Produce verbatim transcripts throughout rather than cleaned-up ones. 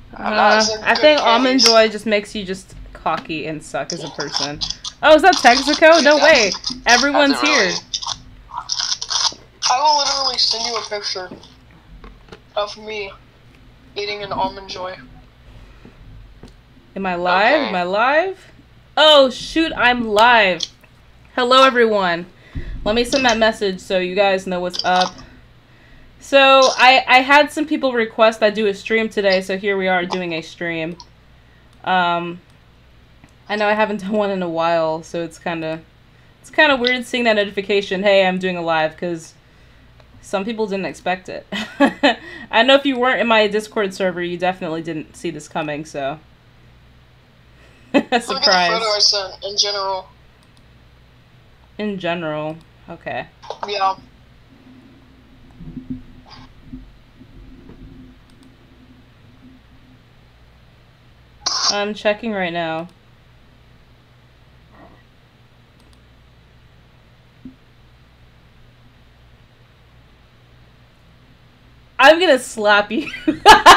Uh, I think Almond Joy just makes you just cocky and suck as a person. Oh, is that Texaco? No way. Everyone's here. I will literally send you a picture of me eating an Almond Joy. Am I live? Okay. Am I live? Oh, shoot, I'm live. Hello, everyone. Let me send that message so you guys know what's up. So, I, I had some people request I do a stream today, so here we are doing a stream. Um, I know I haven't done one in a while, so it's kind of it's kind of weird seeing that notification, hey, I'm doing a live, because some people didn't expect it. I know if you weren't in my Discord server, you definitely didn't see this coming, so... Surprise. Look at the photo I sent, in general. In general, okay. Yeah. I'm checking right now. I'm gonna slap you. You're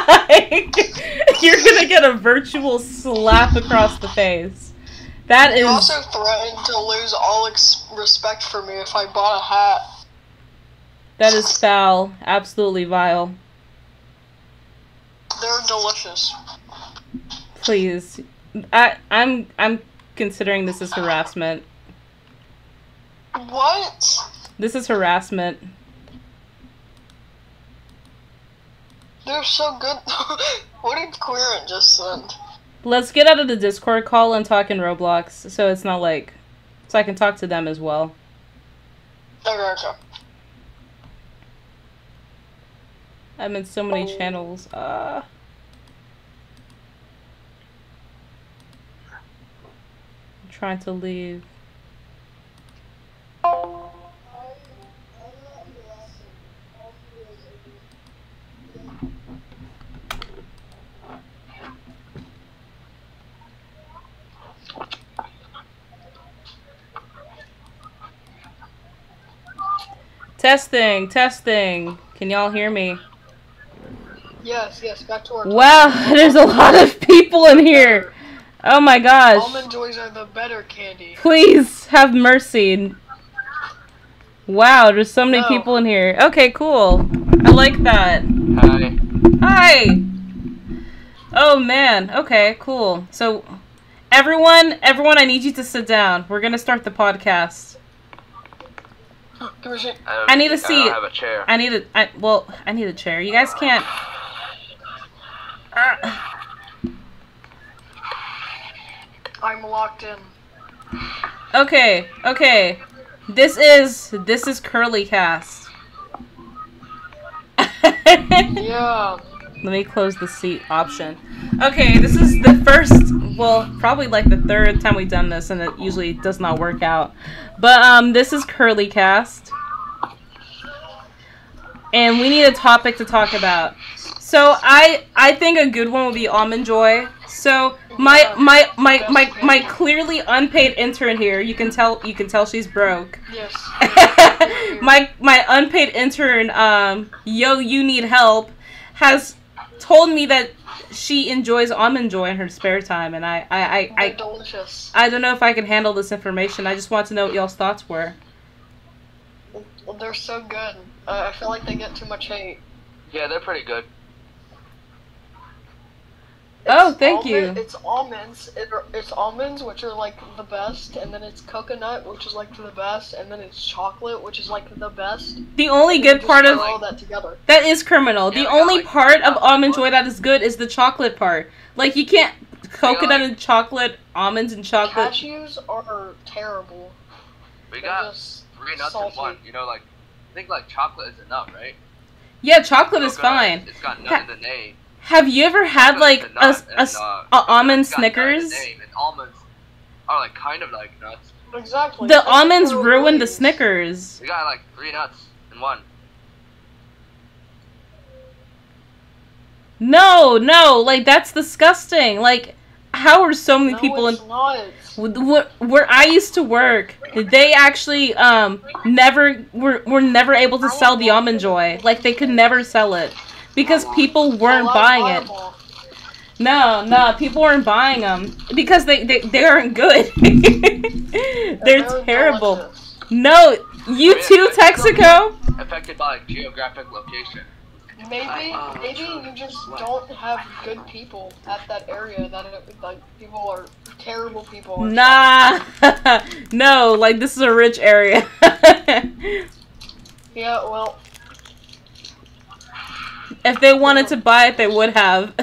gonna get a virtual slap across the face. That is. You also threatened to lose all ex respect for me if I bought a hat. That is foul. Absolutely vile. They're delicious. Please, I I'm I'm considering this is harassment. What? This is harassment. They're so good. What did Queerant just send? Let's get out of the Discord call and talk in Roblox, so it's not like, so I can talk to them as well. Okay, okay. I'm in so many channels. Uh. I'm trying to leave. Testing, testing. Can y'all hear me? Yes, yes, back to our Wow, there's a lot of people in here. Oh my gosh. Almond Joys are the better candy. Please have mercy. Wow, there's so many No. people in here. Okay, cool. I like that. Hi. Hi. Oh man. Okay, cool. So, everyone, everyone, I need you to sit down. We're gonna start the podcast. Give me a shit. I, don't I need a think- I seat. don't have a chair. I need a. I, well, I need a chair. You guys can't. Ah. I'm locked in. Okay, okay. This is this is Curly Cast. Yeah. Let me close the seat option. Okay, this is the first, well, probably like the third time we've done this, and it usually does not work out. But um, this is Curly Cast, and we need a topic to talk about. So I I think a good one would be Almond Joy. So my my my my my clearly unpaid intern here, you can tell you can tell she's broke. Yes. my my unpaid intern, um, Yo, you need help, has told me that she enjoys Almond Joy in her spare time, and I I I They're I, delicious. I don't know if I can handle this information. I just want to know what y'all's thoughts were. They're so good. Uh, I feel like they get too much hate. Yeah, they're pretty good. Oh, It's thank almond- you. It's almonds. It, it's almonds, which are like the best, and then it's coconut, which is like the best, and then it's chocolate, which is like the best. The only And you good just part throw of all that together. that is criminal. The Yeah, we got, only like, part of chocolate Almond Joy one. that is good is the chocolate part. Like you can't coconut like- and chocolate, almonds and chocolate. Cashews are terrible. We They're got just three nuts salty. in one. You know, like, I think like chocolate is enough, right? Yeah, chocolate is Coconut, fine. It's got Ha- nut in the name. Have you ever had Chocolate like is a, nut, a, and, s- uh, a almond coconut's got nut in the Snickers? name, and almonds are like kind of like nuts. Exactly. The It's like almonds little ruined the leaves. Snickers. We got like three nuts in one. No, no, like that's disgusting. Like, how are so many No, people in it's not. where, where I used to work? They actually um never were were never able to sell the Almond Joy. Like they could never sell it because people weren't Well, buying that's it. viable. No, no, people weren't buying them because they they, they aren't good. They're terrible. Delicious. No, you too, Texaco. Affected by like geographic location. Maybe, Uh, maybe you just don't have good people at that area. That it, like people are terrible people. or Nah, no, like this is a rich area. something. Yeah, well, If they wanted to buy it, they would have.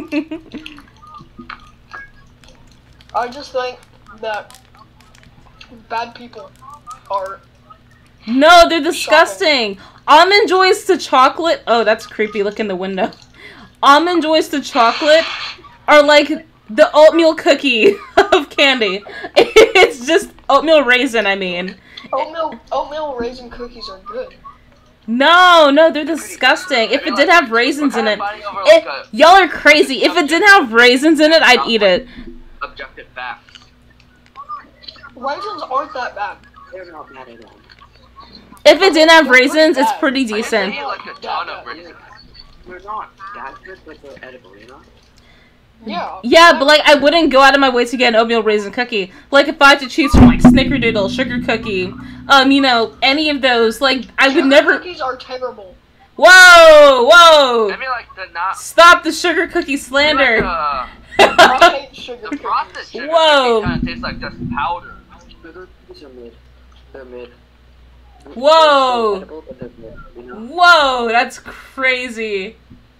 I just think that bad people are. No, they're disgusting. Almond Joys to chocolate. Oh, that's creepy. Look in the window. Almond Joys to chocolate are like the oatmeal cookie of candy. It's just oatmeal raisin, I mean. Oatmeal, oatmeal raisin cookies are good. No, no, they're disgusting. If it did have raisins in it. It y'all are crazy. If it didn't have raisins in it, I'd eat it. Objective facts. Raisins aren't that bad. They're not bad at all. If it didn't have raisins, it's pretty I decent. eat like a ton of raisins. They're not that good, but they're edible, you know? Yeah. Yeah, but like I wouldn't go out of my way to get an oatmeal raisin cookie. Like if I had to choose from like Snickerdoodle, sugar cookie, um, you know, any of those, like I would Sugar never. Cookies are terrible. Whoa, whoa! I mean like the not. Stop the sugar cookie slander. Like, I hate sugar uh, the cookies. processed sugar Whoa. kind of tastes like just powder. Sugar cookies are mid. They're mid. Whoa. They're edible, but they're mid, you know? Whoa, that's crazy.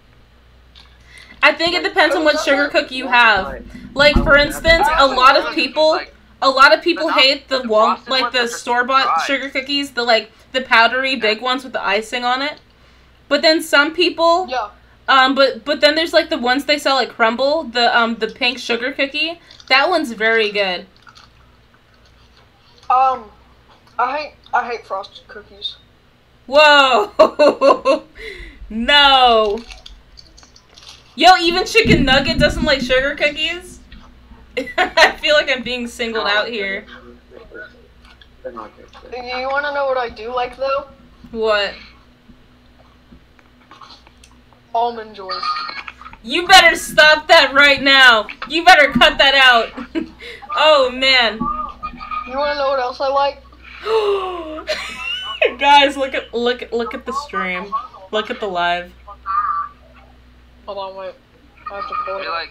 I think it depends on what sugar cookie you have. Like for instance, a lot of people, a lot of people hate the wal- like the store-bought sugar cookies, the like the powdery big ones with the icing on it. But then some people, Yeah. um, but but then there's like the ones they sell at Crumble, the um the pink sugar cookie. That one's very good. Um, I hate I hate frosted cookies. Whoa, no. Yo, even Chicken Nugget doesn't like sugar cookies? I feel like I'm being singled out here. They're not good. You want to know what I do like though? What? Almond Joys. You better stop that right now. You better cut that out. Oh, man. You want to know what else I like? Guys, look at look look at the stream. Look at the live. Hold on, wait. I have to pull I it feel up. like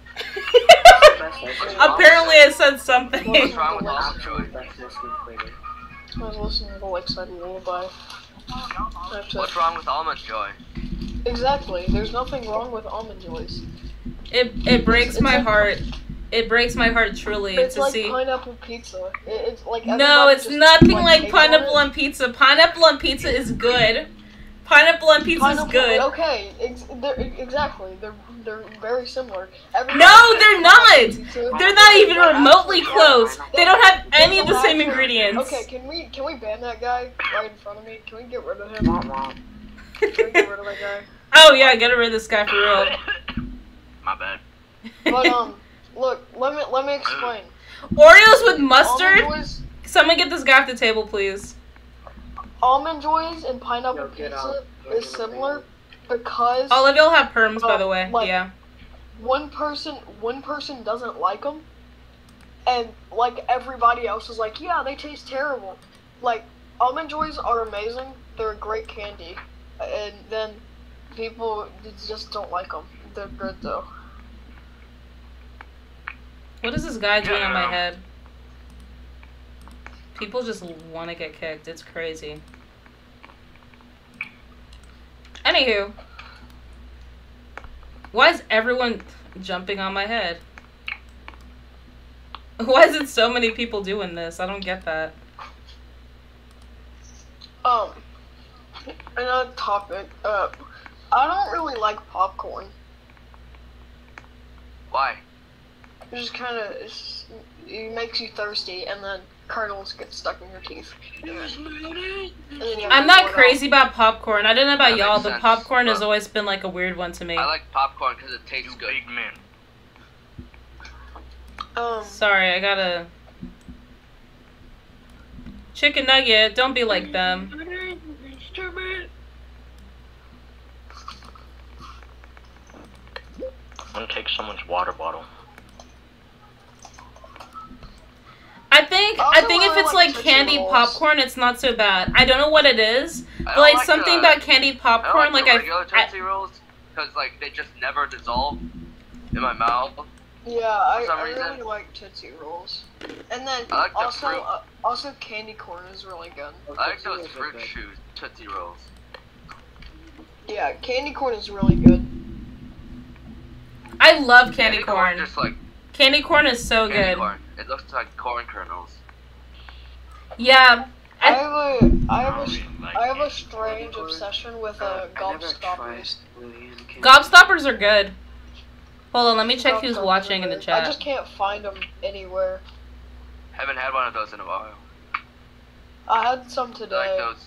Apparently I said something. what's wrong with Almond Joy? That's their sweet flavor. I was listening to Lakeside Lullaby. I have to- What's wrong with Almond Joy? Exactly. There's nothing wrong with Almond Joys. It it breaks It's my like- heart. It breaks my heart truly It's to like see. pineapple pizza. It, it's like No, everybody it's just, nothing like hates on pineapple it. on pizza. Pineapple on pizza is good. Pineapple on pizza is Pineapple- good. Okay, ex- they're, exactly. They're they're very similar. Everybody No, hates they're pineapple not. pizza. They're not even They're remotely actually- close. They don't have any of the They're same actually- ingredients. Okay, can we can we ban that guy right in front of me? Can we get rid of him? Womp womp. Can we get rid of that guy? Oh yeah, get rid of this guy for real. My bad. But um, look, let me let me explain. Oreos with mustard? Almond Joys, Someone get this guy off the table, please. Almond Joys and pineapple Yo, get pizza out. is similar because All of y'all have perms, by Oh, the way. like- Yeah. one person one person doesn't like them, and like everybody else is like, yeah, they taste terrible. Like Almond Joys are amazing; they're a great candy, and then people just don't like them. They're good though. What is this guy doing on my Yeah. head? People just want to get kicked. It's crazy. Anywho. Why is everyone jumping on my head? Why is it so many people doing this? I don't get that. Um, another topic. Uh, I don't really like popcorn. Why? It just kind of it makes you thirsty, and then kernels get stuck in your teeth. And then you have I'm to not pull it crazy about popcorn. I don't know about That y'all, makes but sense, popcorn has but- always been like a weird one to me. I like popcorn because it tastes good. Big man. out. Um, Sorry, I gotta... Chicken nugget, don't be like them. I'm gonna take someone's water bottle. I think Also, I think if I it's like like Tootsie candy Rolls. popcorn, it's not so bad. I don't know what it is, I but don't like, like something the- about candied I popcorn, don't like, like the regular I, Tootsie Rolls because like they just never dissolve in my mouth. Yeah, I, For some I reason. really like Tootsie Rolls. And then I like the also fruit. uh, also candy corn is really good. I like those fruit shoes Tootsie Rolls. Yeah, candy corn is really good. I love candy corn. Just like Candy corn is so candy good. corn. It looks like corn kernels. Yeah. I I, have a I have a really like I have a candy strange corn. obsession with Uh, uh, I never tried gobstoppers. Lillian candy. Gobstoppers are good. Hold on, let me check who's Gobstoppers watching are in the good. chat. I just can't find them anywhere. Haven't had one of those in a while. I had some I like today. those.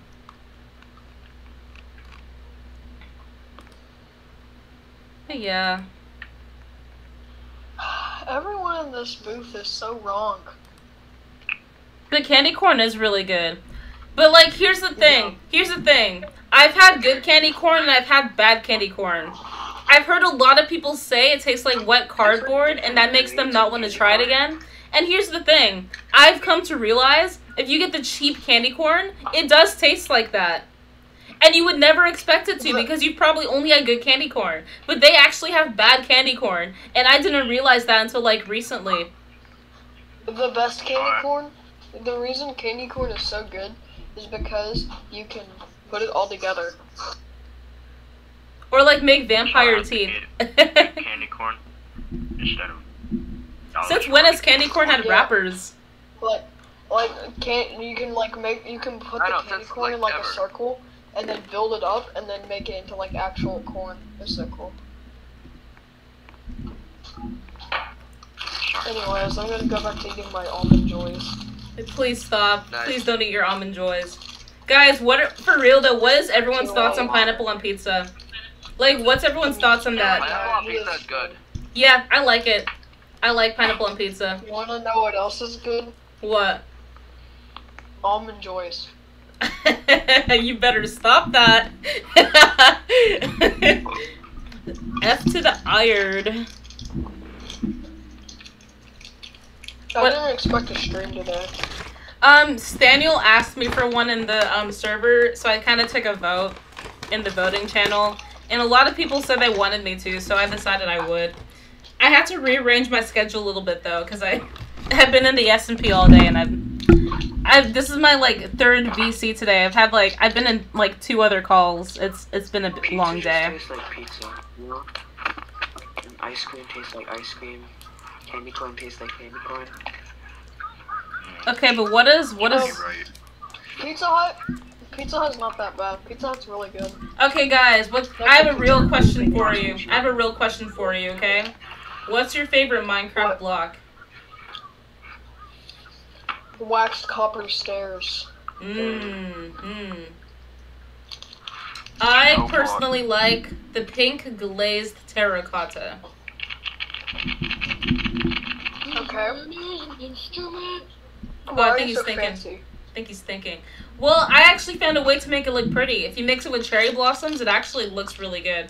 But yeah. Everyone in this booth is so wrong. But candy corn is really good. But like, here's the thing. Here's the thing. I've had good candy corn and I've had bad candy corn. I've heard a lot of people say it tastes like wet cardboard and that makes them not want to try it again. And here's the thing. I've come to realize if you get the cheap candy corn, it does taste like that. And you would never expect it to because you've probably only had good candy corn. But they actually have bad candy corn. And I didn't realize that until like recently. The best candy Alright. corn, the reason candy corn is so good is because you can put it all together. Or like make vampire Try teeth. to get candy corn instead of. Dollar Since Tree. when has candy corn had Yeah. wrappers? Like, like can you can like make you can put I the know, candy since, corn in like, like a ever. circle and then build it up and then make it into like actual corn. It's so cool. Anyways, I'm gonna go back to eating my almond joys. Please stop. Nice. Please don't eat your almond joys. Guys, what are, for real though, what is everyone's thoughts on pineapple on pizza? Like, what's everyone's thoughts on that? Pineapple on pizza is good. Yeah, I like it. I like pineapple on pizza. You wanna know what else is good? What? Almond joys. You better stop that. F to the iron. I What- didn't expect a stream today. Um, Staniel asked me for one in the um server, so I kind of took a vote in the voting channel, and a lot of people said they wanted me to, so I decided I would. I had to rearrange my schedule a little bit though, because I have been in the S and P all day, and I've, I've this is my like third V C today. I've had like I've been in like two other calls. It's it's been a b- Pizza long just day. tastes like pizza, you know? And ice cream tastes like ice cream. Candy corn tastes like candy corn. Okay, but what is what You're is? right. Pizza Hut. Pizza Hut's not that bad. Pizza Hut's really good. Okay, guys, what I have a real question for you. I have a real question for you. Okay, what's your favorite Minecraft What? block? Waxed copper stairs. Mmm, mmm. I No personally like the pink glazed terracotta. Okay. Oh, Why I are think you he's so thinking. fancy? I think he's thinking. Well, I actually found a way to make it look pretty. If you mix it with cherry blossoms, it actually looks really good.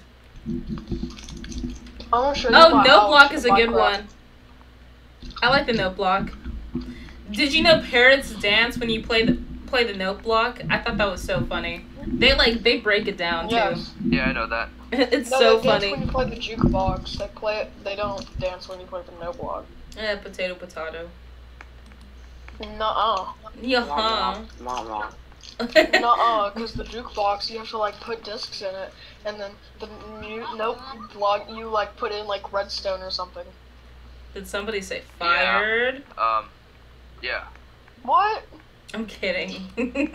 I want to show you Oh, my note house block in is a good Minecraft. one. I like the note block. Did you know parrots dance when you play the play the note block? I thought that was so funny. They like they break it down too. Yes. Yeah, I know that. It's No, so they dance funny. when you play the jukebox. They play it. They don't dance when you play the note block. Yeah, potato potato. Nuh-uh. Yeah. Mom, mom, mom. Nuh-uh, because the jukebox, you have to, like, put discs in it, and then the new note block, you, like, put in, like, redstone or something. Did somebody say fired? Um, yeah. What? I'm kidding.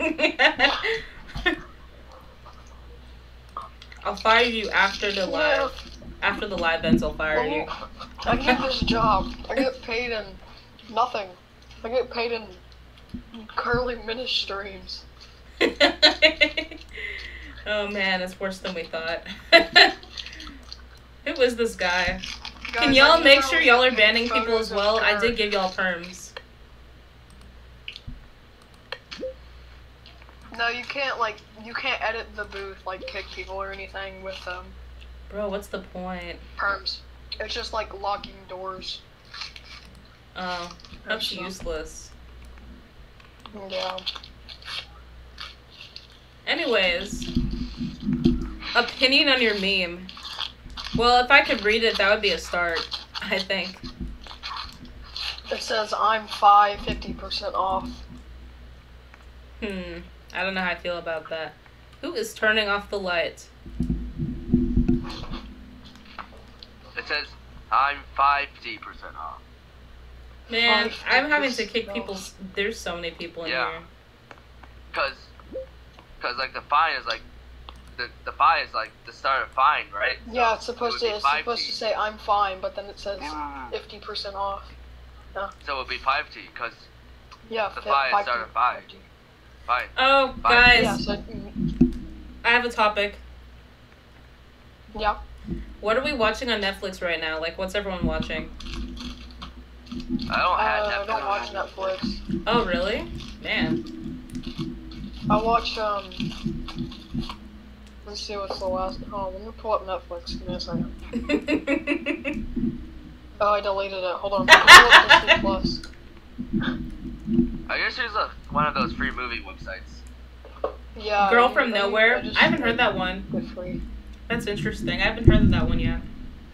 I'll fire you after the live. After the live ends, I'll fire you. I get this job. I get paid in nothing. I get paid in curly minute streams. Oh man, it's worse than we thought. Who is this guy? Can Guys, y'all I make never sure y'all are take banning people photos as of well? I dirt. did give y'all perms. No, you can't, like, you can't edit the booth, like, kick people or anything with, um, Bro, what's the point? perms. It's just like locking doors. Oh, that's So- useless. Yeah. Anyways, opinion on your meme. Well, if I could read it, that would be a start, I think. It says I'm five, fifty percent off. Hmm, I don't know how I feel about that. Who is turning off the light? It says I'm fifty percent off. Man, Five I'm having to fifty kick off. people's... There's so many people in Yeah. here. Cause, cause like the fine is like, the the fine is like the start of fine, right? Yeah, So it's supposed it to would be it's supposed to five T. say I'm fine, but then it says Yeah. fifty percent off. So it would be five T, cause Yeah, The fi- fine five started to- five. to- fine. Oh, Fine. guys, Yeah, so I have a topic. yeah. What are we watching on Netflix right now? Like, what's everyone watching? I don't Uh, have I Netflix. don't watch Netflix. Oh, really? Man. I watch um. Let's see what's the last. Oh, let me pull up Netflix. Give me a second. Oh, I deleted it. Hold on. Let me pull up Disney Plus. I guess there's a one of those free movie websites. Yeah. Girl I- from I- Nowhere? I, just, I haven't heard that one. Good free. That's interesting. I haven't heard of that one yet.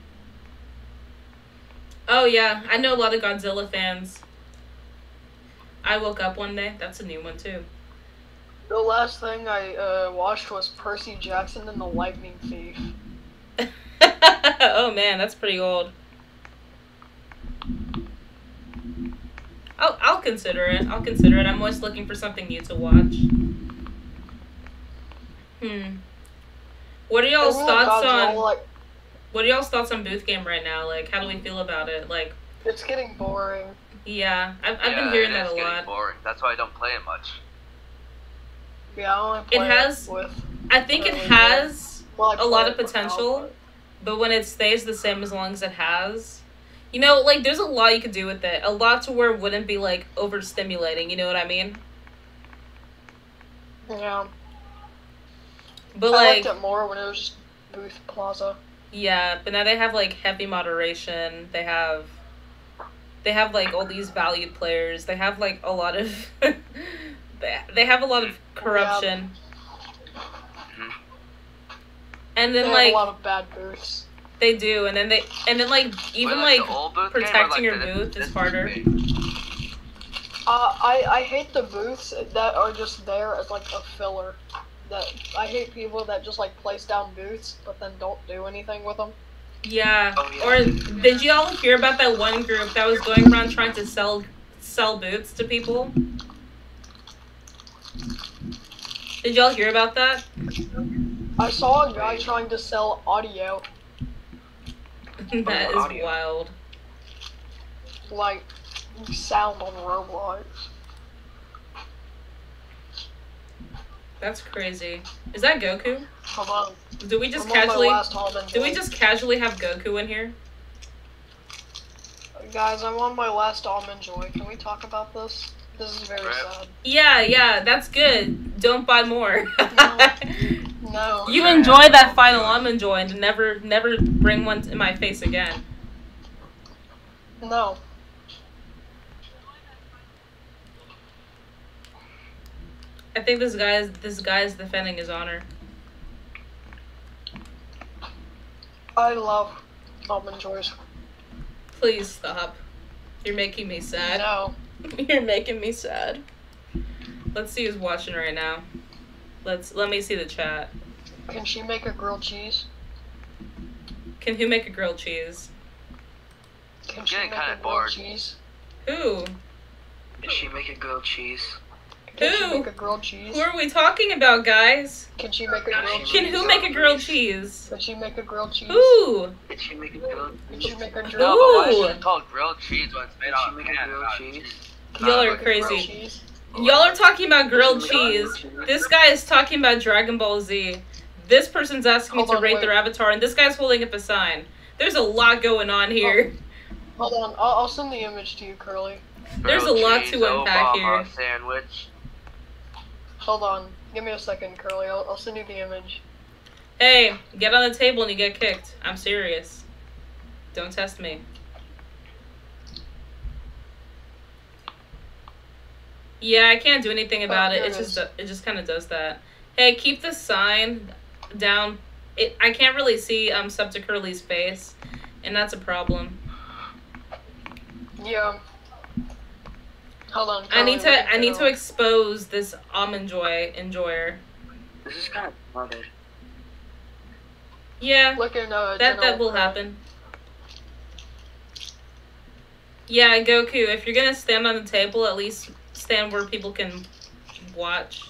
Oh, yeah. I know a lot of Godzilla fans. I Woke Up One Day. That's a new one, too. The last thing I uh, watched was Percy Jackson and the Lightning Thief. Oh, man. That's pretty old. I'll, I'll consider it. I'll consider it. I'm always looking for something new to watch. Hmm. What are y'all's Isn't it thoughts Godzilla, on... like, What are y'all's thoughts on Booth Game right now? Like, how do we feel about it? Like, it's getting boring. yeah, I've, I've yeah, been hearing it that is a getting lot. boring. That's why I don't play it much. Yeah, I only It play has- with I think it Oh, yeah. has well, I a play lot it of for potential, Alpha. but when it stays the same as long as it has, you know, like, there's a lot you could do with it. A lot to where it wouldn't be, like, overstimulating, you know what I mean? Yeah. But, I like, liked it more when it was just Booth Plaza. yeah, but now they have, like, heavy moderation. They have, they have, like, all these valued players. They have, like, a lot of, they, they have a lot of corruption. Mhm. And They then, have like, a lot of bad booths. they do, and then they, and then, like, even, Wait, like, the old booth game or, protecting like, your the- booth this is harder. game? Uh, I, I hate the booths that are just there as like a filler. That I hate people that just like place down booths but then don't do anything with them. Yeah. Oh, yeah. Or did y'all hear about that one group that was going around trying to sell sell boots to people? Did y'all hear about that? I saw a guy trying to sell audio, That is audio. wild. like sound on Roblox. That's crazy. Is that Goku? Hold on. Do we just I'm on my casually last almond do we joy. just casually have Goku in here? Guys, I'm on my last almond joy. Can we talk about this? This is very Rip. sad. Yeah, yeah, that's good. Don't buy more. No. You enjoy that final almond joy and never never bring one in my face again. No. I think this guy is this guy is defending his honor. I love almond joys. Please stop. You're making me sad. No. You're making me sad. Let's see who's watching right now. Let's let me see the chat. Can she make a grilled cheese? Can who make a grilled cheese? Can she getting make kinda a grilled bored. cheese? Who? Did she make a grilled cheese? Can Who? she make a grilled cheese? Who are we talking about, guys? Can she make a grilled cheese? Can who make a grilled cheese? Can she make a grilled cheese? Who? Did she make a grilled? Can she make a grilled No, but why Ooh. is it called grilled cheese when it's made Did out she of make a pan, grilled not cheese? Y'all are Make a grilled crazy. cheese? Y'all are talking about grilled Did she make a cheese. grilled cheese? This guy is talking about Dragon Ball Z. This person's asking me Hold to on, rate wait. their avatar, and this guy's holding up a sign. There's a lot going on here. Hold on, I'll, I'll send the image to you, Curly. There's Grilled a lot cheese, to unpack Obama here. Sandwich. Hold on, give me a second, Curly. I'll, I'll send you the image. Hey, get on the table and you get kicked. I'm serious. Don't test me. Yeah, I can't do anything about Oh, it. there It it just is. it just kind of does that. Hey, keep the sign down. It I can't really see um Sub to Curly's face, and that's a problem. Yeah. Hold on. I Curly, need look at to I need the- to expose this almond joy enjoyer. This is kind of bothered. Yeah, Look in uh. that that general will chat. happen. Yeah, Goku, if you're gonna stand on the table, at least stand where people can watch.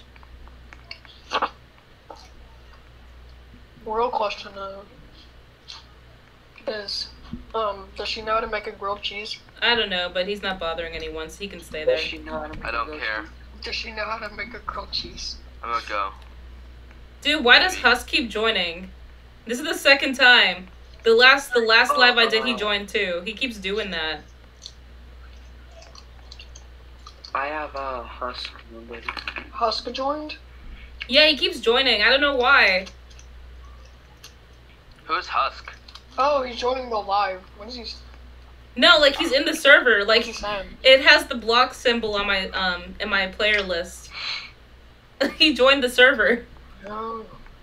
Real question uh, is, um, does she know how to make a grilled cheese? I don't know, but he's not bothering anyone, so he can stay there. Does she know how to make I a don't grilled care. cheese? Does she know how to make a grilled cheese? I'm gonna go. Dude, why does Husk keep joining? This is the second time. The last the last live I did, he joined too. He keeps doing that. I have a uh, Husk nobody. Huska joined? Yeah, he keeps joining. I don't know why. Who's Husk? Oh, he's joining the live. What is he? No, like he's in the server. What's he Like saying? it has the block symbol on my um in my player list. He joined the server. No.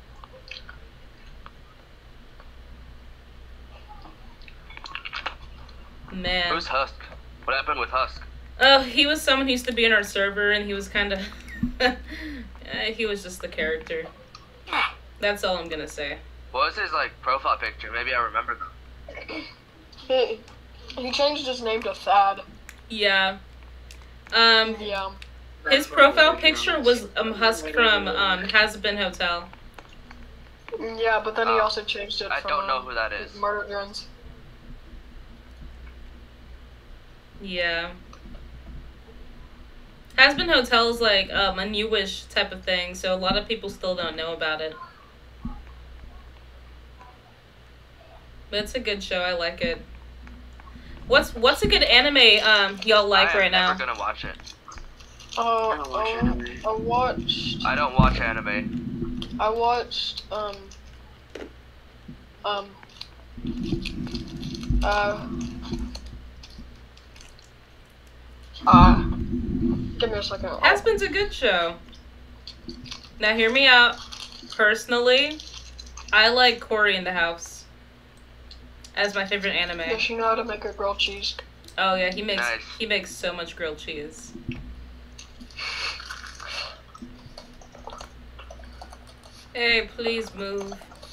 Man. Who's Husk? What happened with Husk? Oh, he was someone who used to be in our server, and he was kind of. He was just the character. That's all I'm gonna say. What was his like profile picture? Maybe I remember them. He, he changed his name to Thad. Yeah. Um, Yeah. his profile picture was um Husk from um Has Been Hotel. Yeah, but then he Oh, also changed it I from don't know um, who that is. Murder Drones. Yeah. Has Been Hotel is like um a newish type of thing, so a lot of people still don't know about it. But it's a good show. I like it. What's what's a good anime um y'all like I am right now? never gonna watch it. Uh, I don't watch uh, anime. I watched. I don't watch anime. I watched. Um. Um. Uh. Uh. Give me a second. I'll- Has Been's a good show. Now hear me out. Personally, I like Cory in the House as my favorite anime. Does she know how to make a grilled cheese? Oh yeah, he makes Nice. he makes so much grilled cheese. Hey, please move.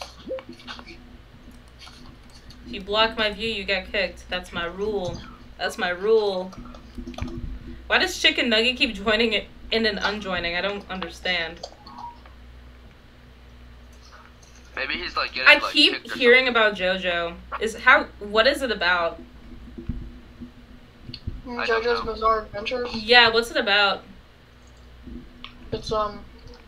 If you block my view, you get kicked. That's my rule. That's my rule. Why does Chicken Nugget keep joining it in and unjoining? I don't understand. Maybe he's like getting I like keep kicked or hearing about JoJo. Is how what is it about? I don't JoJo's know. Bizarre Adventures. Yeah, what's it about? It's um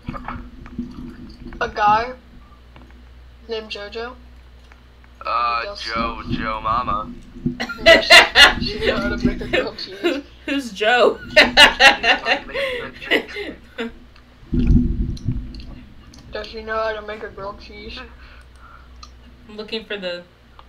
a guy named JoJo. Uh, Yes. Joe, Joe Mama. Yes, she knows how to make a grilled cheese. Who, who's Joe? Does she know how to make a grilled cheese? I'm looking for the.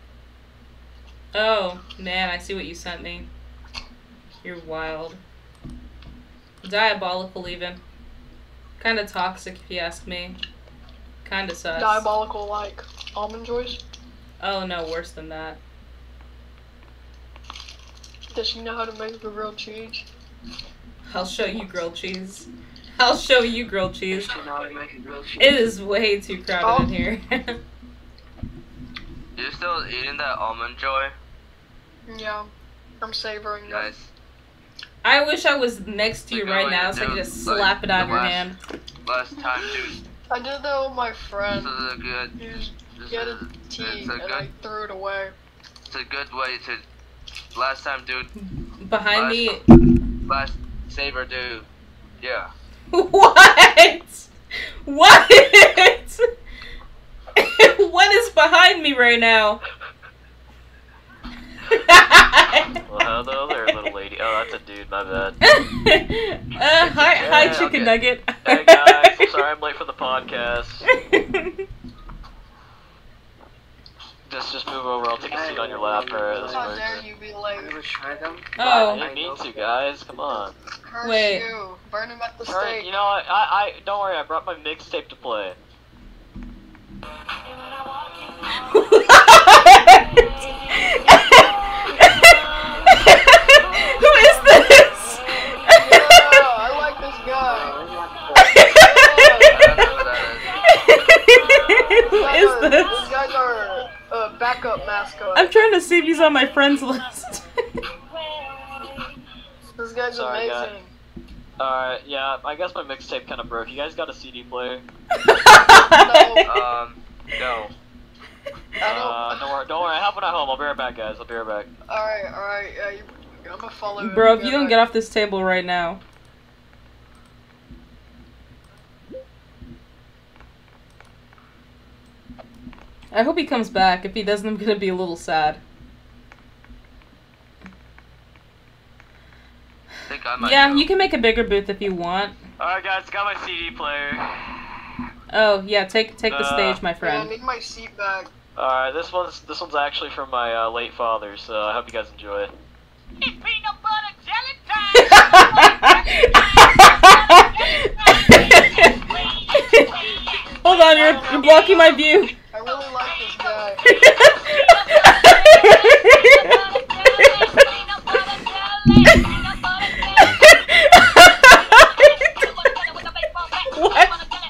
Oh man, I see what you sent me. You're wild. Diabolical, even. Kind of toxic, if you ask me. Kind of sus. Diabolical like almond joys. Oh no, worse than that. Does she know how to make a grilled cheese? I'll show you grilled cheese. I'll show you grilled Does cheese. she know how to make a grilled cheese? It is way too crowded in here. You still eating that almond joy? Yeah, I'm savoring that. Nice. I wish I was next to you Like, right what now you so I could do, just like, slap it out of the your last- hand. Last time, dude. I did that with my This friend. is a good. He was This get is, a tea it's a and good. I threw it away. It's a good way to. Last time, dude. Behind me. Last saver, dude. Yeah. What? What? What is behind me right now? Well, hello there, little lady. Oh, that's a dude, my bad. uh, hi, hi, Yeah, chicken okay. nugget. Hey guys, I'm sorry I'm late for the podcast. Just, just move over. I'll take a seat on your lap. Alright, this How works. dare you be Have late? you ever tried them? Oh. I didn't mean to, guys. Come on. Curse Wait. you. Burn him at the Alright, stake. you know what? I, I, don't worry. I brought my mixtape to play. Who is this? Yeah, I like this guy. Who These is guys are- this? These guys are uh, backup mascot. I'm trying to see if he's on my friends list. This guy's Sorry, guy. amazing. Alright, yeah, I guess my mixtape kind of broke. You guys got a C D player? Um, no. I Uh, don't. don't worry, don't worry. I have one at home. I'll be right back, guys. I'll be right back. Alright, alright. Yeah, you, I'm gonna follow him. Bro, if you don't get off this table right now. I hope he comes back. If he doesn't, I'm gonna be a little sad. I think I might Yeah, go. you can make a bigger booth if you want. Alright, guys, got my C D player. Oh, yeah, take take the Uh, stage, my Yeah, I friend. need my seat back. Alright, this one's this one's actually from my uh, late father, so I hope you guys enjoy it. Hold on, you're, you're blocking my view. I really like this guy. What?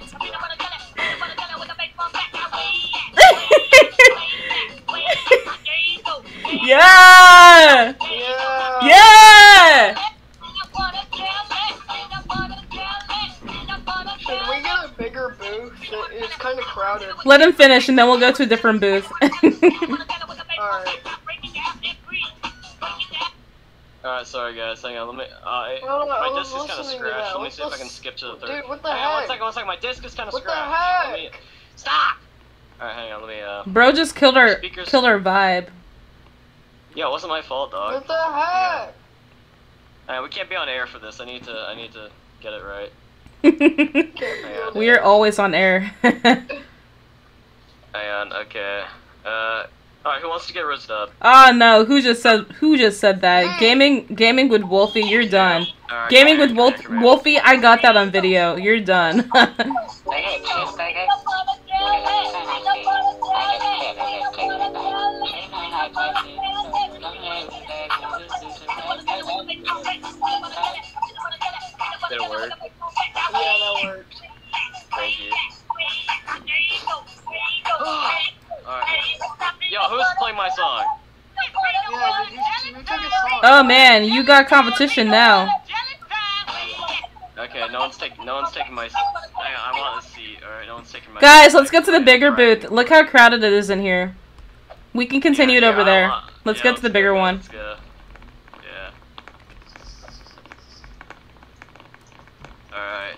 Yeah! Yeah. Yeah! Should we get a bigger booth? It- It's kind of crowded. Let him finish and then we'll go to a different booth. Alright. Alright, sorry guys, hang on, let me, uh, I, Well, I my was disc is kind of listening to scratched, that. let me see if I What's can this- skip to the third. Dude, what the hang on, one heck? second, one second, my disc is kind of What the scratched. heck? Let me, stop! Alright, hang on, let me, uh, Bro just killed our Speakers- killed our vibe. yeah, it wasn't my fault, dog. What the heck? Alright, we can't be on air for this, I need to, I need to get it right. We are always on air. Hang on, okay, uh, alright, who wants to get rizzed up? Oh no, who just said who just said that? Gaming gaming with Wolfie, you're done. Alright, Gaming come with here, Wolf come here, come here. Wolfie, I got that on video. You're done. Did it work? Yeah, that worked. Thank you. Alright. Yo, who's playing my song? Yeah, did you, did you take a song? Oh man, you got competition now. Okay, no one's taking, no one's taking my, hang on, I want a seat, alright, no one's taking my Guys, let's get to the bigger booth. Look how crowded it is in here. We can continue it Yeah, over I there. want- Let's yeah, get to the let's bigger go, one. Let's go. Yeah. Alright.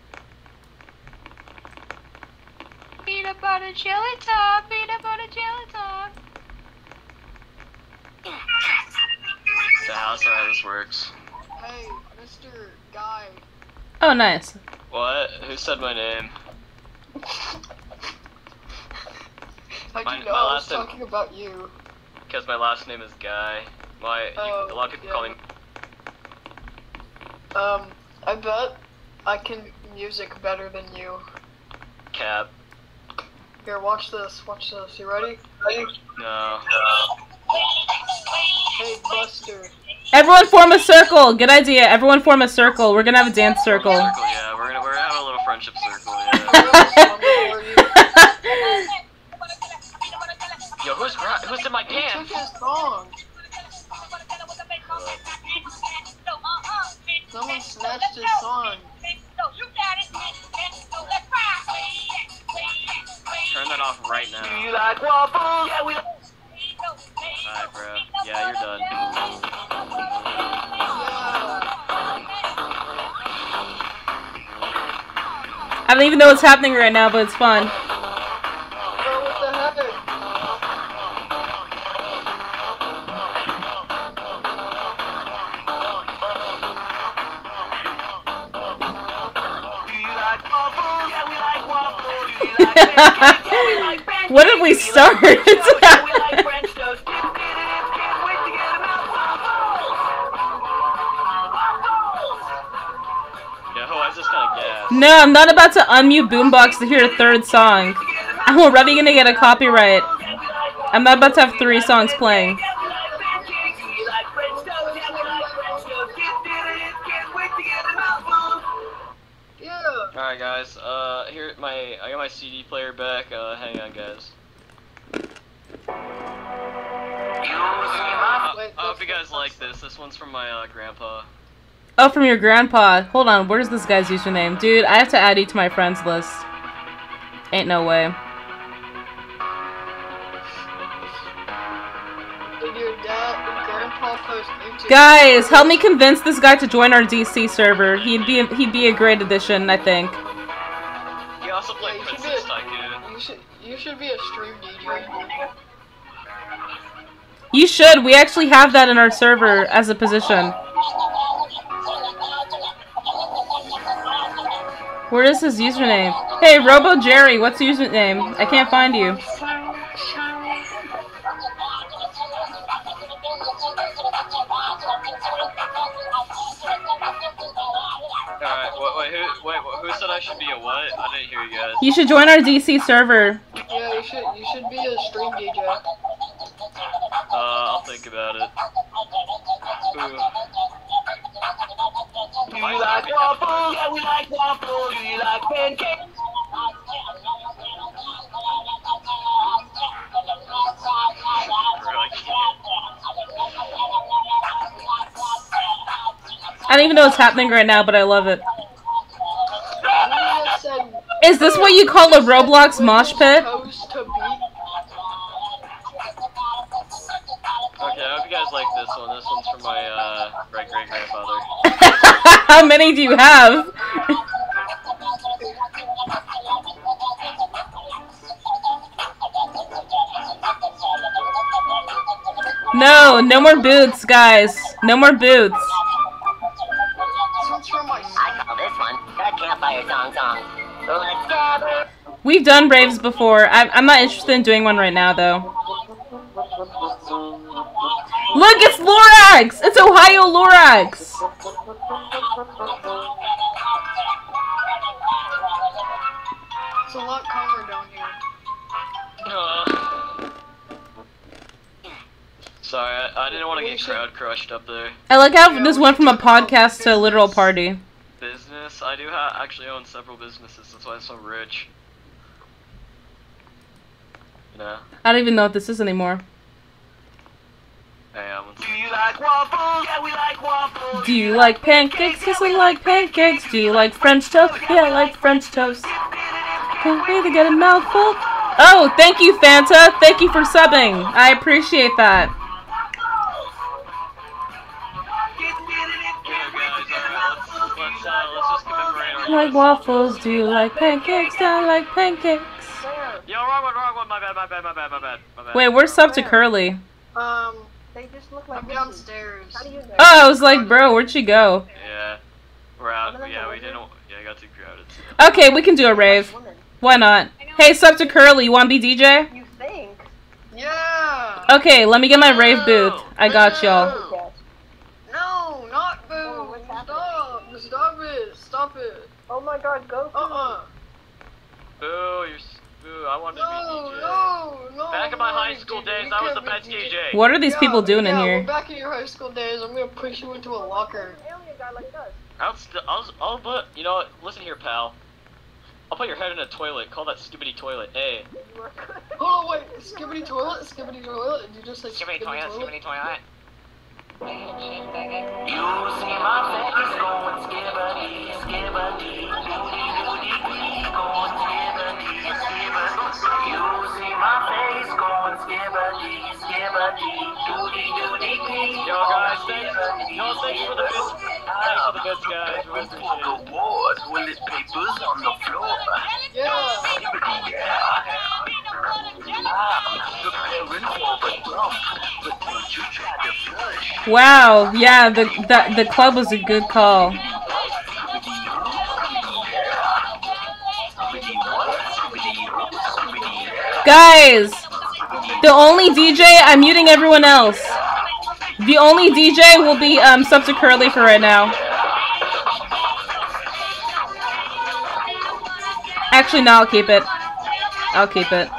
Peanut butter jelly top, peanut butter jelly top. The house or how this works. Hey, Mister Guy. Oh nice. What? Who said my name? How'd My- you know my I was last name- talking about you? Because my last name is Guy. My, you, Oh, a lot of people yeah. call me Um, I bet I can music better than you. Cap. Here, watch this. Watch this. You ready? Ready? No. Hey, Buster. Everyone form a circle. Good idea. Everyone form a circle. We're gonna have a dance circle. Circle, yeah, we're gonna, we're gonna have a little friendship circle, yeah. Yo, who's, gra- who's in my Who took pants? his song? Someone snatched his song. Turn that off right now. Do you like waffles? Yeah, we. Alright, bro. Yeah, you're done. I don't even know what's happening right now, but it's fun. Bro, what the heck? Do you like waffles? Yeah, we like waffles. Do you like pancakes? Yeah, we like pancakes. What did we start? Yeah, we No, I'm not about to unmute Boombox to hear a third song. I'm already gonna get a copyright. I'm not about to have three songs playing. Alright guys, uh, here my I got my C D player back. Uh, hang on, guys. Uh, I hope you guys like this. This one's from my uh, grandpa. Oh, from your grandpa. Hold on, where's this guy's username? Dude, I have to add you to my friends list. Ain't no way. Did your dad and grandpa post YouTube? Guys, help me convince this guy to join our D C server. He'd be a, he'd be a great addition, I think. He also played Yeah, you should Princess be a- Tycoon. You should you should be a stream D J. You should. We actually have that in our server as a position. Where is his username? Hey, Robo Jerry, what's your username? I can't find you. Alright, wait, wait, who, wait, who said I should be a what? I didn't hear you guys. You should join our D C server. Yeah, you should you should be a stream D J. Uh, I'll think about it. Ooh. Do you like waffles? Yeah, we like waffles. Do you like pancakes? I don't even know what's happening right now, but I love it. Julia said, Is this what you call a Roblox mosh pit? "Toast to beat." Okay, I hope you guys like this one. This one's from my uh, great great grandfather. How many do you have? No, no more boots, guys. No more boots. This one's from my I call this one the campfire song song. Let's gather. We've done raves before. I'm, I'm not interested in doing one right now, though. Look, it's Lorax! It's Ohio Lorax! It's a lot calmer down here. Uh, sorry, I, I didn't want to get crowd crushed up there. I like how this went from a podcast to a literal party. Business? I do ha actually own several businesses. That's why I'm so rich. You know? I don't even know what this is anymore. Hey, I'm Do you like waffles? Yeah, we like waffles. Do you like pancakes? Yes, I like pancakes. Do you like French toast? Yeah, I like French toast. Can't wait to get a mouthful. Oh, thank you, Fanta. Thank you for subbing. I appreciate that. Let's, uh, let's just commemorate our I like waffles. Do you like pancakes? Yeah, I like pancakes. Yo, wrong one, wrong one. My bad, my bad, my bad, my bad, my bad. Wait, where's Sub to Curly? Um, They just look like I'm downstairs. How do you know? Oh, I was like, bro, where'd she go? Yeah, we're out. Yeah, we didn't. Yeah, I got too crowded. Okay, we can do a rave. Why not? Hey, Sub to Curly, you want to be D J? You think? Yeah. Okay, let me get my rave booth. I got y'all. No, not boo. Oh, what's happening? Stop. Stop it. Stop it. Oh my god, go. Uh-uh. Boo, you're. s- Boo, I wanted to be No, D J. no, no. Back in my high no, school D J. days, You I was can't the be best D J. D J. What are these Yeah, people doing in yeah, here? We're back in your high school days. I'm gonna push you into a locker. Alien guy like us. I'll, st- I'll, I'll put. You know what? Listen here, pal. I'll put your head in a toilet. Call that skibbity toilet. Hey. You are good. Oh wait, skibbity toilet, skibbity toilet. Did you just say Skibbity toilet, skibbity toilet. You see my face going skibbity, skibbity, doody doody dee, going skibbity, skibbity. You see my face going skibbity, skibbity, doody doody dee. Yo, guys, thanks. Yo, thanks for the bits. Thanks for the bits, guys. We appreciate it. Award, toilet papers on the floor. Yeah. I'm preparing for the dump, but don't you try to flush. Wow, yeah, the, the, the club was a good call. Guys, the only D J, I'm muting everyone else. The only D J will be um, Sub to Curly for right now. Actually, no, I'll keep it. I'll keep it.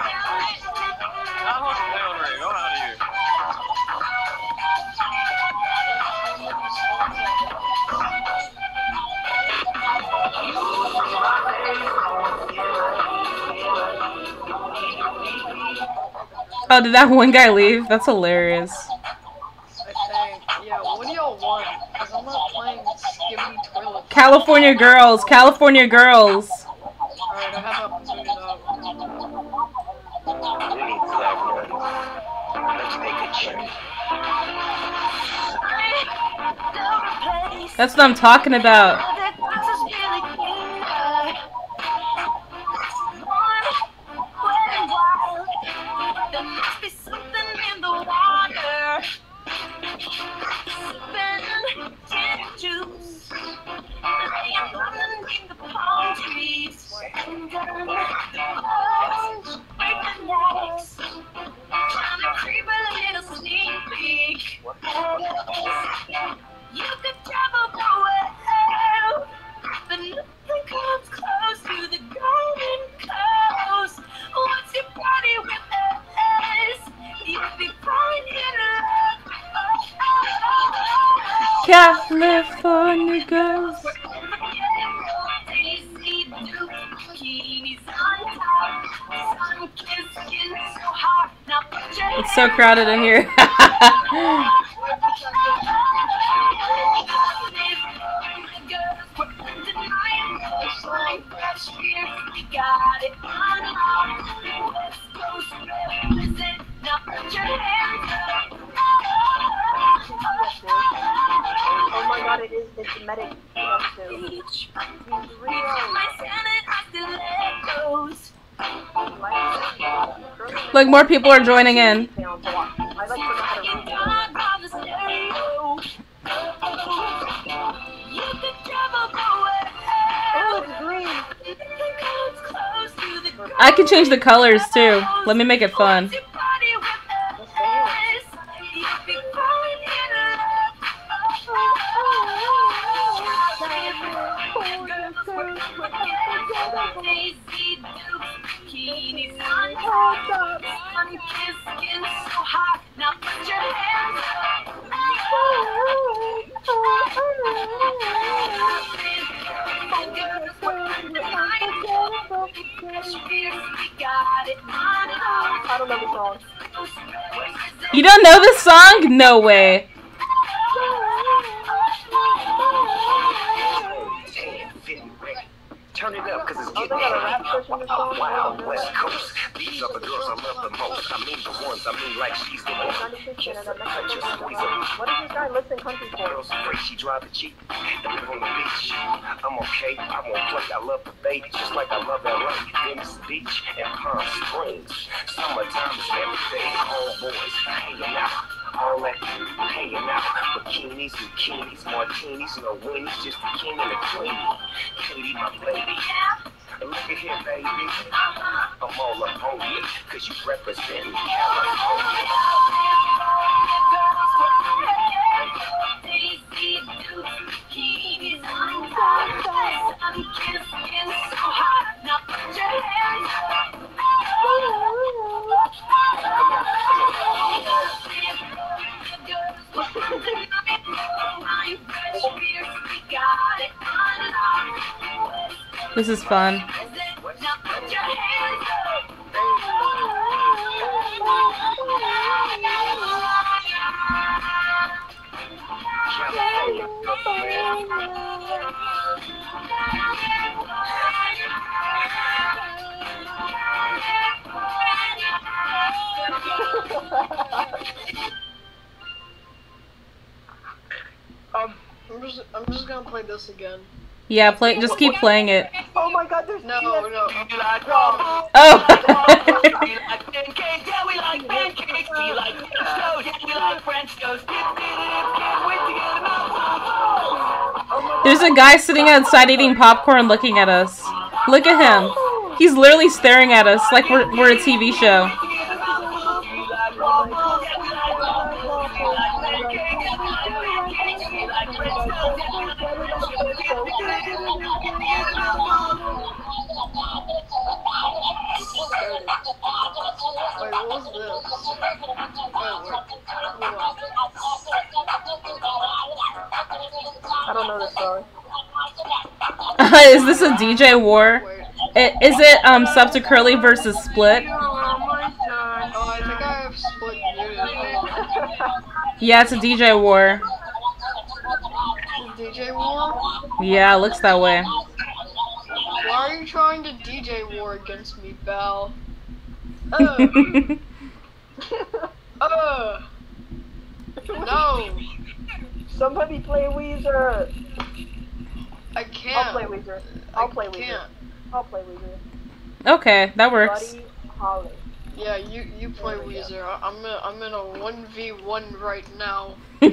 Oh, did that one guy leave? That's hilarious. I think. Yeah, what do y'all want? Because I'm not playing Skibidi Toilet. California girls, California girls. Alright, I have a booted up. We need black ones. Let's make a change. That's what I'm talking about. You could travel the world, but nothing comes close to the golden coast. Once you party with us, you'll be falling in love. California girls. It's so crowded in here. Oh my god, it is the genetic beach. Like more people are joining in. I like to know how to I can change the colors too. Let me make it fun. I don't know the song. You don't know this song? No way. Turn it up, cause it's Oh, they getting got a rap heavy. version of the song? Wild West Coast. These are the girls I love the most. I mean the ones, I mean like she's the one. Kiss her, touch her, squeeze her. What does this guy listen country for? Girls afraid she drive the Jeep and live on the beach. I'm okay, I won't play. I love the baby just like I love L A, Venice Beach, and Palm Springs. Summertime is every day. Homeboys hanging out. All that hanging out. Bikinis, bikinis, martinis, no winnies, just the king and the queen. Katie, my baby. Look at here, baby. I'm all up on you, cause you represent California. This is fun. Um, I'm just, I'm just gonna play this again. Yeah, play. Just keep playing it. Oh my god, there's No, P S. no. Oh. There's a guy sitting outside eating popcorn looking at us. Look at him. He's literally staring at us like we're, we're a T V show. Wait, what was this? Oh, wait. Hold on. I don't know this song. Is this a D J war? Wait. I- Is it um Sub to Curly versus Split? Oh, I think I have split muted. Yeah, it's a D J war. D J war? Yeah, it looks that way. Why are you trying to D J war against me, Belle? Uh. uh. No. Somebody play Weezer. I can't. I'll play Weezer. I'll I play Weezer. can't. I'll play Weezer. Okay, that works. Buddy Holly. Yeah, you you play Weezer. I- I'm in, I'm in a one v one right now. Why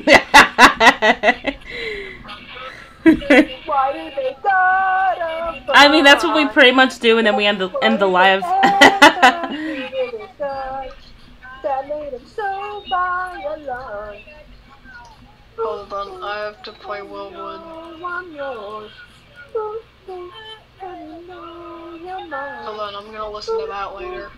do they gotta I mean, that's what we pretty much do, and then we end the end the live. that made him so violent. Hold on, I have to play Willwood. Hold on, I'm gonna listen to that later.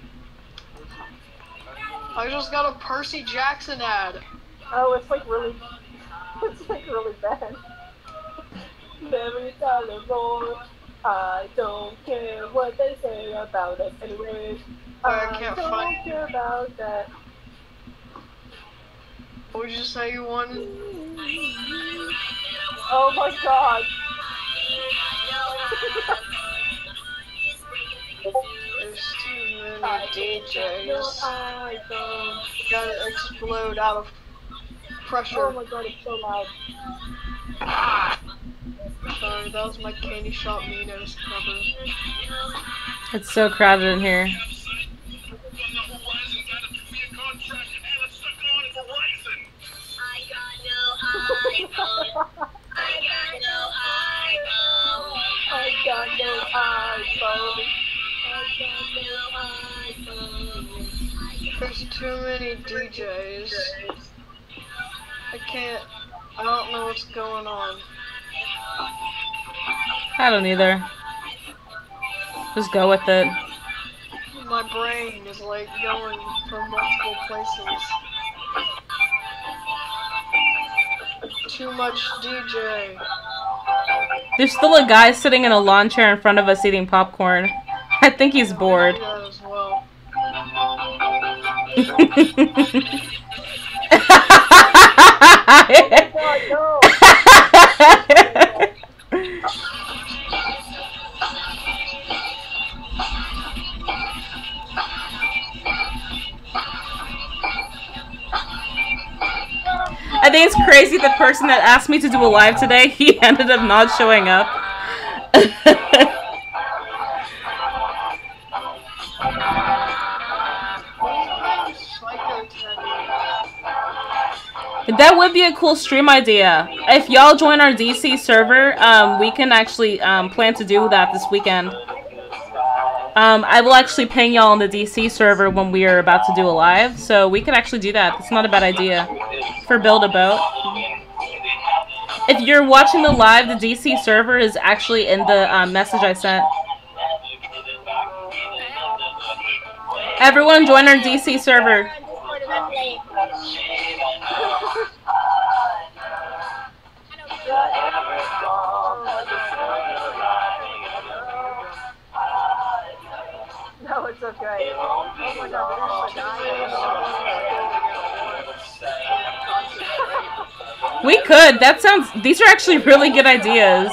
I just got a Percy Jackson ad. Oh, it's like really, it's like really bad. Very tolerable. I don't care what they say about us anyway. I I can't don't find- care about that. What did you say you wanted? Oh my god. There's too many D Js. iPhone. Gotta explode out of pressure. Oh my god, it's so loud. Sorry, that was my Candy Shop Minos cover. It's so crowded in here. I got no iPhone. I got no iPhone. There's too many D Js. I can't. I don't know what's going on. I don't either. Just go with it. My brain is like going from multiple places. Too much D J. There's still a guy sitting in a lawn chair in front of us eating popcorn. I think he's bored. That as well. I think it's crazy the person that asked me to do a live today, he ended up not showing up. That would be a cool stream idea. If y'all join our D C server, um, we can actually um, plan to do that this weekend. Um, I will actually ping y'all on the D C server when we are about to do a live, so we can actually do that. It's not a bad idea for Build a Boat. If you're watching the live, the D C server is actually in the um, message I sent. Everyone join our D C server. No, it's okay. Oh my god, this is We could. That sounds... These are actually really good ideas.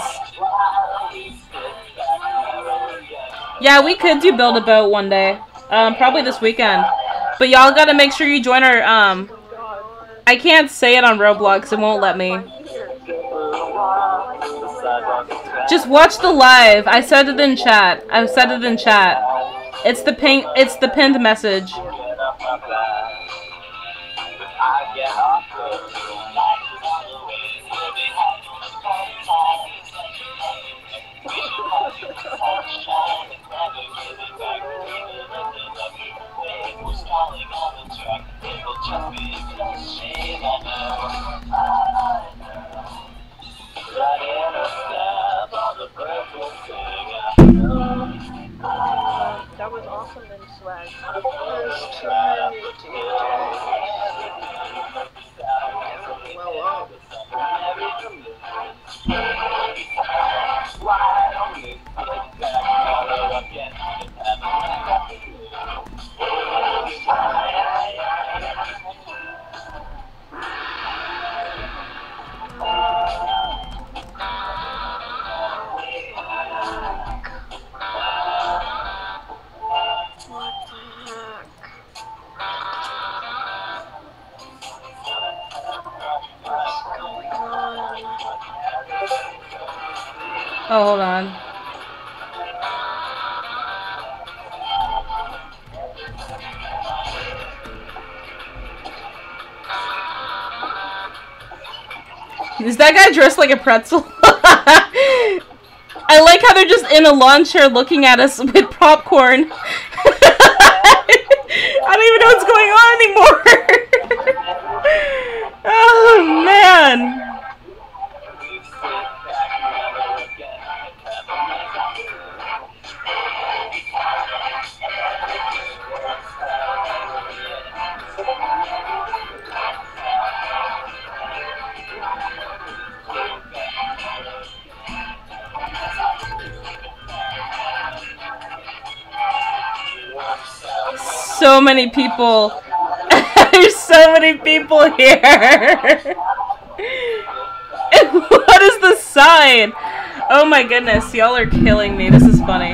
Yeah, we could do Build a Boat one day. Um, probably this weekend. But y'all gotta make sure you join our, um... I can't say it on Roblox. It won't let me. Just watch the live. I said it in chat. I said it in chat. It's the ping. It's the pinned message. That was awesome and swag. Oh, hold on. Is that guy dressed like a pretzel? I like how they're just in a lawn chair looking at us with popcorn. I don't even know what's going on anymore. Oh, man. So many people. There's so many people here. What is the sign? Oh my goodness, y'all are killing me. This is funny.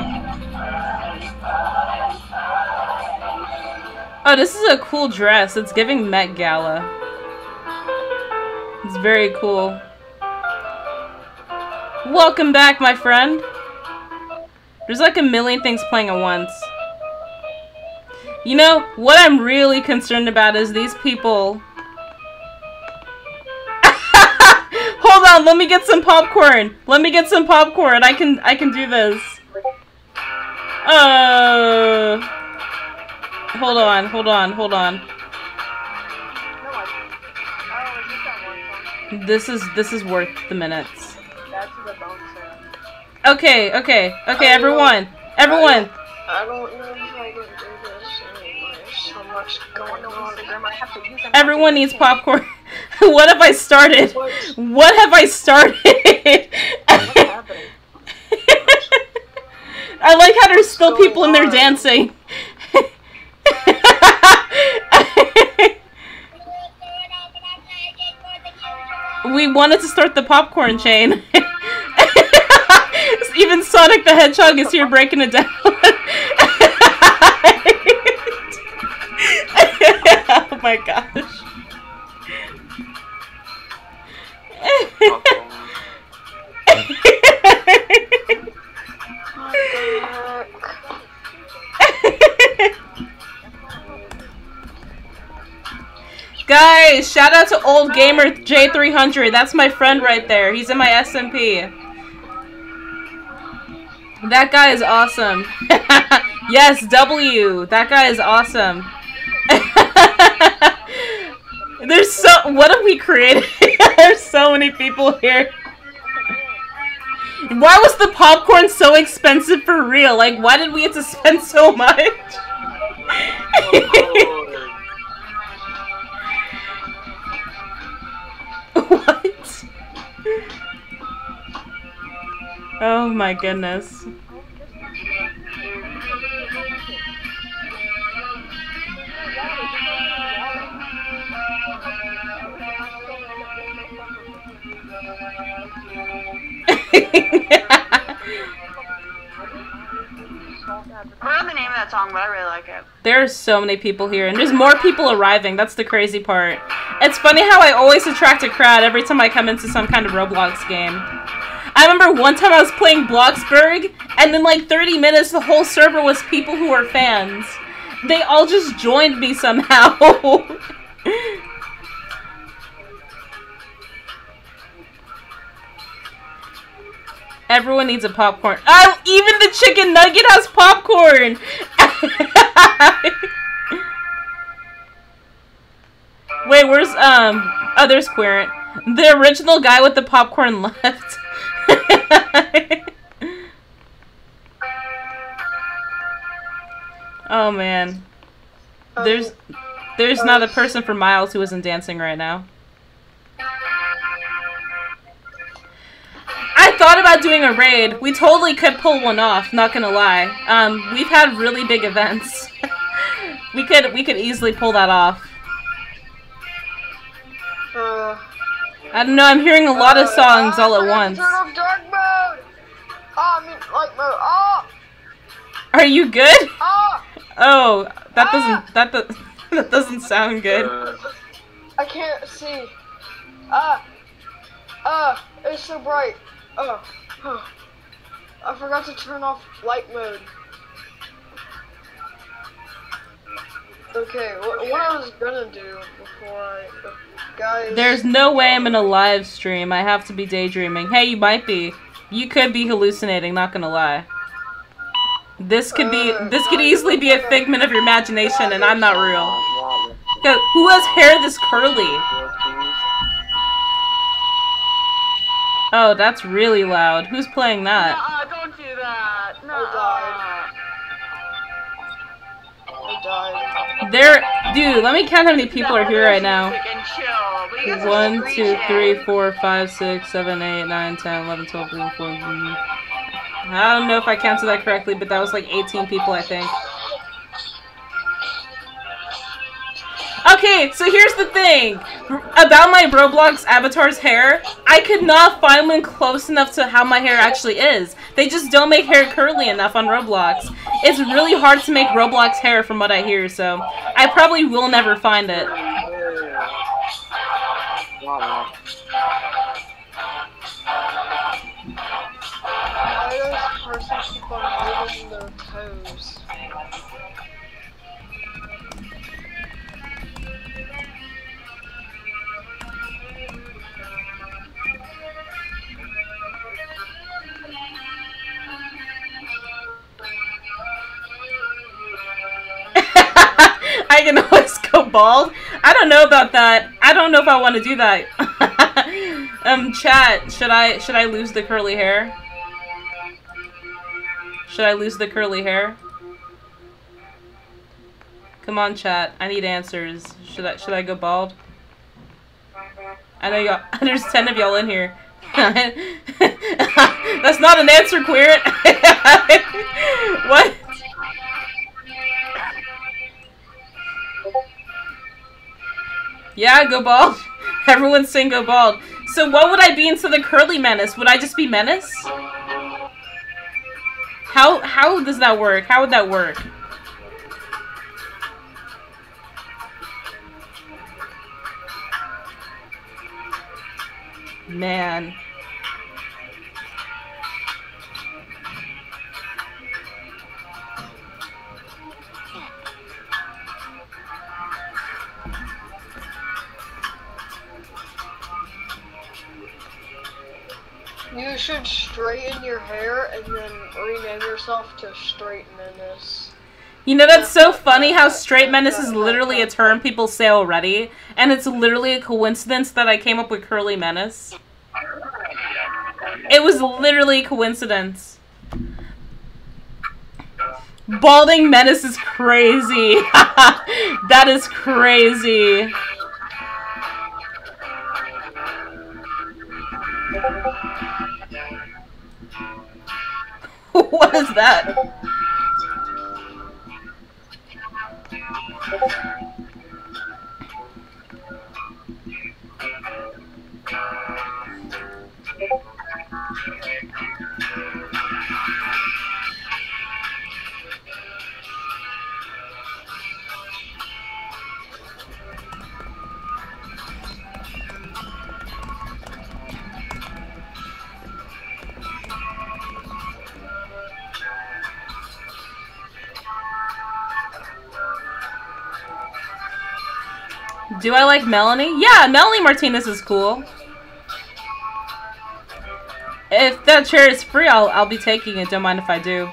Oh, this is a cool dress. It's giving Met Gala. It's very cool. Welcome back, my friend. There's like a million things playing at once. You know, what I'm really concerned about is these people. Hold on, let me get some popcorn. Let me get some popcorn. I can I can do this. Uh Hold on, hold on, hold on. This is this is worth the minutes. Okay, okay, okay, everyone. Everyone. I don't know if I can do this anymore. There's so much going on. Everyone needs popcorn. What have I started? What have I started? I like how there's still people in there dancing. We wanted to start the popcorn chain. Even Sonic the Hedgehog is here breaking it down. Oh my gosh. Guys, shout out to Old Gamer J three hundred. That's my friend right there. He's in my S M P. That guy is awesome. Yes, W. That guy is awesome. There's so... What have we created? There's so many people here. Why was the popcorn so expensive for real? Like, why did we have to spend so much? What? Oh my goodness. I don't know the name of that song, but I really like it. There's so many people here, and there's more people arriving. That's the crazy part. It's funny how I always attract a crowd every time I come into some kind of Roblox game. I remember one time I was playing Bloxburg, and in like thirty minutes, the whole server was people who were fans. They all just joined me somehow. Everyone needs a popcorn. Oh, even the chicken nugget has popcorn! Wait, where's, um... Oh, there's Querent. The original guy with the popcorn left. Oh, man. There's... There's not a person for miles who isn't dancing right now. I thought about doing a raid. We totally could pull one off, not gonna lie. Um, we've had really big events. we could we could easily pull that off. Uh, I don't know, I'm hearing a lot of songs all at once. Turn off dark mode! Oh, I mean light mode. Oh! Are you good? Oh! Oh, that doesn't that does, that doesn't sound good. I can't see. Ah! Uh, ah! Uh, it's so bright. Oh, oh. I forgot to turn off flight mode. Okay, what, what I was gonna do before I... Guys... There's no way I'm in a live stream. I have to be daydreaming. Hey, you might be. You could be hallucinating, not gonna lie. This could be- Uh, this could easily be a figment of your imagination, and I'm not real. Who has hair this curly? Oh, that's really loud. Who's playing that? Nuh-uh, don't do that. I Nuh-uh. died. I died. There- dude, let me count how many people are here right now. Music and chill, but you guys are One, two, screeching. three, four, five, six, seven, eight, nine, ten, eleven, twelve, thirteen, fourteen. I don't know if I counted that correctly, but that was like eighteen people, I think. Okay, so here's the thing. About my Roblox avatar's hair, I could not find one close enough to how my hair actually is. They just don't make hair curly enough on Roblox. It's really hard to make Roblox hair from what I hear, so I probably will never find it. Why does person keep on moving their toes? I can always go bald. I don't know about that. I don't know if I want to do that. um, chat, should I should I lose the curly hair? Should I lose the curly hair? Come on, chat. I need answers. Should I should I go bald? I know y'all. There's ten of y'all in here. That's not an answer, Queer. What? Yeah, go bald. Everyone's saying go bald. So what would I be instead of Curly Menace? Would I just be Menace? How how does that work? How would that work? Man. You should straighten your hair and then rename yourself to Straight Menace. You know, that's so funny how Straight Menace is literally a term people say already, and it's literally a coincidence that I came up with Curly Menace. It was literally a coincidence. Balding Menace is crazy. That is crazy. What is that? Do I like Melanie? Yeah, Melanie Martinez is cool. If that chair is free, I'll I'll be taking it. Don't mind if I do.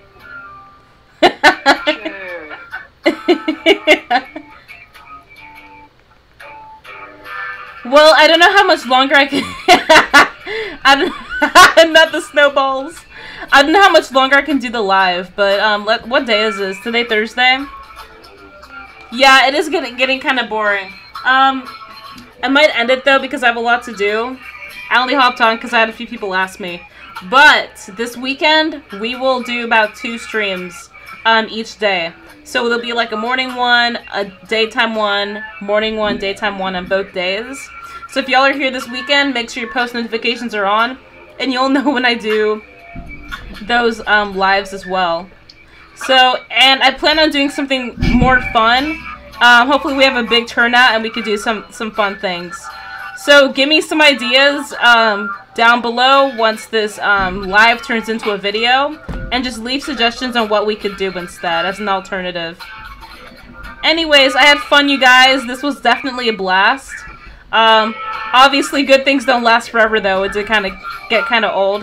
Well, I don't know how much longer I can. I don't, not the snowballs. I don't know how much longer I can do the live, but um, let, what day is this? Today Thursday. Yeah, it is getting getting kind of boring. Um, I might end it though because I have a lot to do. I only hopped on because I had a few people ask me. But this weekend we will do about two streams um each day. So it'll be like a morning one, a daytime one, morning one, daytime one on both days. So if y'all are here this weekend, make sure your post notifications are on, and you'll know when I do those um lives as well. So, and I plan on doing something more fun. Um, hopefully we have a big turnout and we could do some, some fun things. So give me some ideas um, down below once this um, live turns into a video, and just leave suggestions on what we could do instead as an alternative. Anyways, I had fun, you guys. This was definitely a blast. Um, obviously, good things don't last forever, though. It did kind of get kind of old.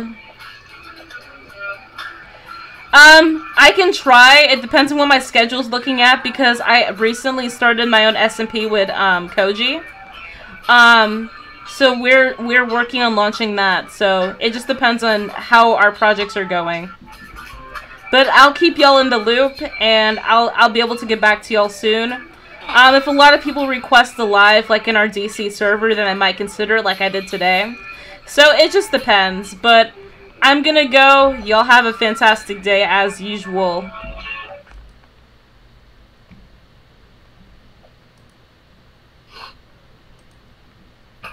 Um, I can try. It depends on what my schedule's looking at, because I recently started my own S M P with um, Koji. Um, so we're we're working on launching that. So it just depends on how our projects are going. But I'll keep y'all in the loop, and I'll I'll be able to get back to y'all soon. Um, if a lot of people request the live, like in our D C server, then I might consider it, like I did today. So it just depends. But I'm gonna go. Y'all have a fantastic day as usual.